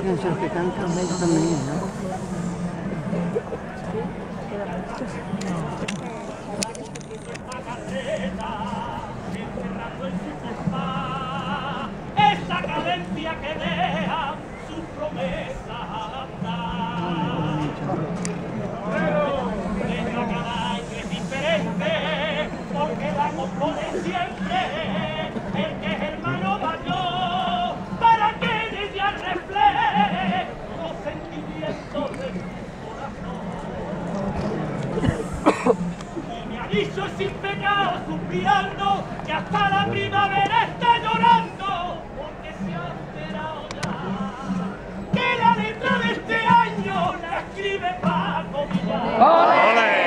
canción que canta también, ¿no? Esa cadencia que deja sus promesas al andar. Pero cada año es diferente, porque la compone siempre el que es hermano mayor, para que en ella refleje los sentimientos de su corazón. Y me ha dicho sin pecado, suspirando, que hasta la primavera está llorando, porque se ha enterado ya que la letra de este año la escribe Paco Villar.